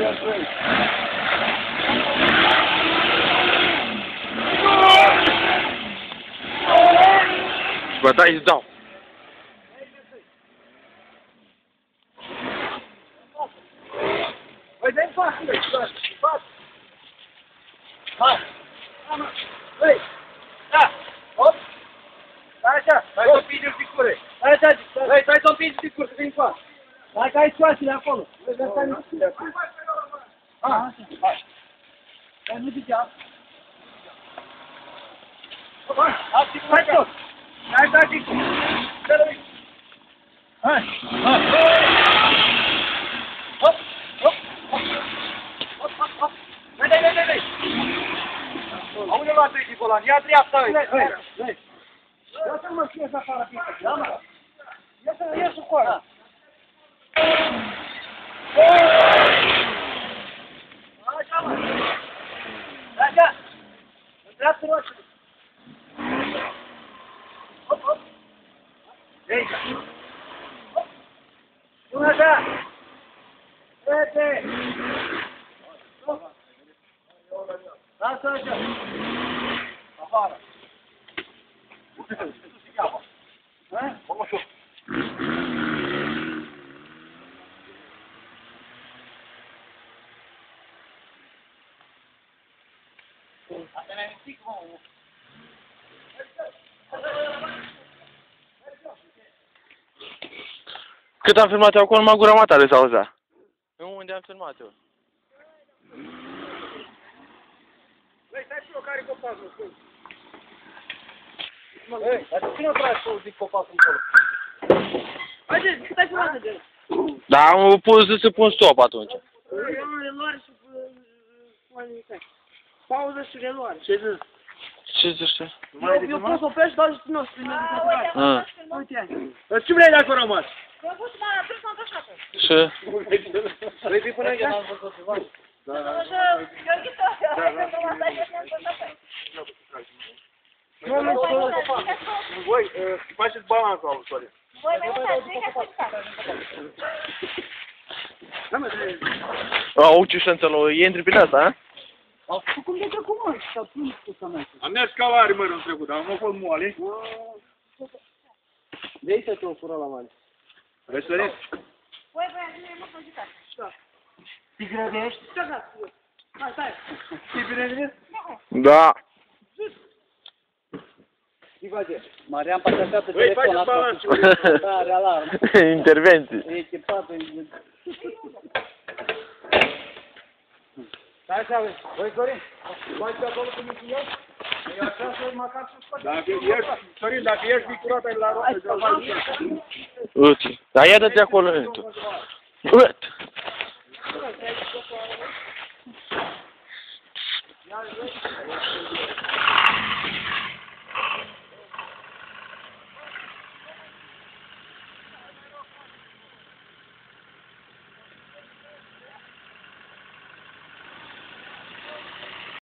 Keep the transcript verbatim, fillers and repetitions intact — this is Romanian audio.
Bă, da, îți dau. Băi, dă-i față, băi, față. Hai. Băi, da, hop. Stai așa, stai să împingi un picure. Stai așa, băi, stai să împingi un picure, să vin față. Hai că ai scoasele acolo. Băi, dar stai nici de acolo. Ha, așa, hai. Dar nu zicea. Hai, hai tot. Hai, stai, zic. Dă-l-i. Hai, hai. Hop, hop, hop. Hop, hop, hop. Dai, dai, dai, dai. Aude la trei golan, ia dreapta, ăi. Dai. Ia să mă știesc afară pe aici, da, mă? Ia să, ia să coară. Așa, mă. Așa. În dreaptă roșie. Hop, hop. Aici. Hop. Până așa. Trece. Hop. Lasă așa. Afară. Ha? Vamos lá. Até nem fica bom. Cât am filmat eu acolo, numai gura matale s-auzea. Unde am filmat eu? Băi, stai și eu care copacul, spui. Ei, dar cine o tragi să zic copacul acolo? Haide, stai cu roată de el. Da, am pus să pun stop atunci. Reluare și pauză și reluare. Ce zici? Ce zici tu? Eu pot să oprești, dar și nu știu. Uite, ce vrei dacă a rămas? Eu văd mai la presa întâșată. Și? Vrei fi până aici? Da, da. Așa, Gheorghiță, pentru masaj este întâșată. Voi, faceți balansul, autoare. Voi vedeți, Au, ce șanțelă, e intri prin asta, a? Cum de trecut, mă? S-a prins cu sămânță. Am mers ca la arimărul trecut, dar am fost moale. De aici te-o fură la mare. Răsărit? Voi, băiat, nu e mult muzicat. Da. Te grăbești? Da, da. Hai, stai. Te bine? Da. Ce face? Marian pasasează telefon la tot. Da, are alarmă. Intervenții. E echipat. Stai așa, băi, Sorin, faci pe acolo cu micul eu? E așa să măcar să scoate. Dacă ești, Sorin, dacă ești vicurată la roată, Uite, dar ia dă-te acolo, tu. Uite. Ia,